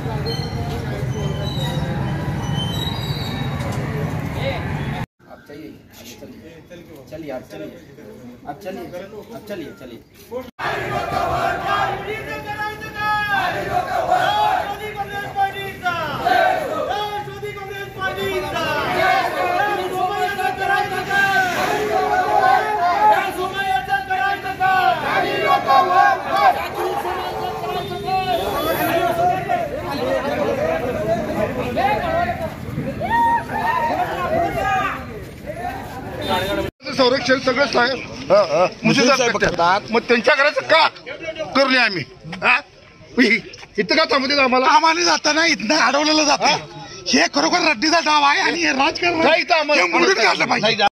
चलिए आप चलिए आप चलिए आप चलिए चलिए संरक्षण सगळं मग त्यांच्या घराचं का करले आम्ही इथं का थांबते आम्हाला आम्हाला जाताना इथनं अडवलेलं जातं हे खरोखर रड्डीचा डाव आहे आणि हे राजकारण मोडून काढलं पाहिजे.